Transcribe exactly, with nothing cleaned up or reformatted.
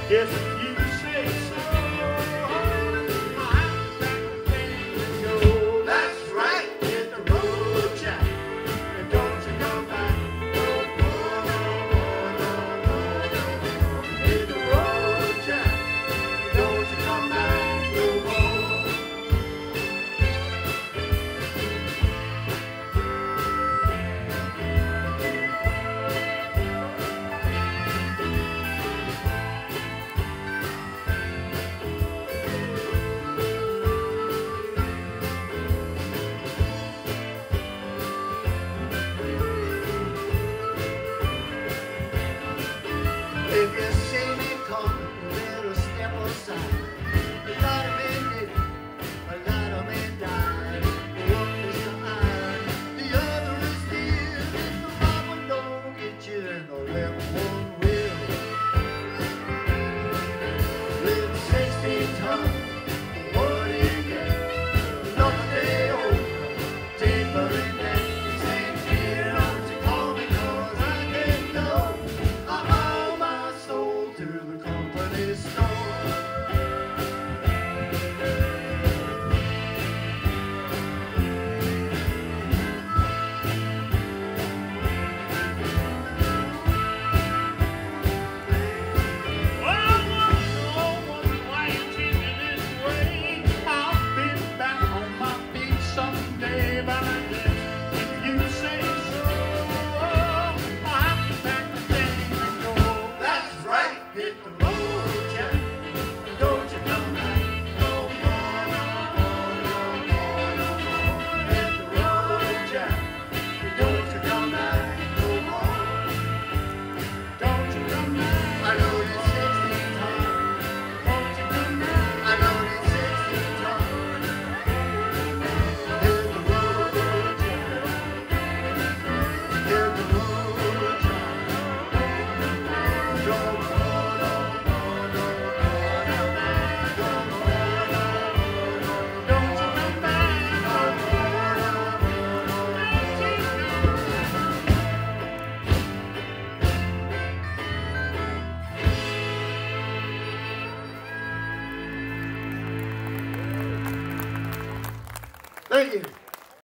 Yes, if you say so. I'm back to go. That's right, hit the road, Jack. And don't you come back no more, no more, no, no, no, no. Hit the road, Jack. And don't you come back no more. If you see me come, you better step aside. A lot of men did it, a lot of men died. One is the iron, the other is steel. If the right one don't get you, and the left one will. Live sixteen tons, what do you get? Another day old, tapering down. Same fear, don't you call me, 'cause I can't go. To the company store. Well, I want to know why you treat me this way. I'll be back on my feet someday, but I guess if you say so, I'm back again and go. That's right, hit the road. Thank you.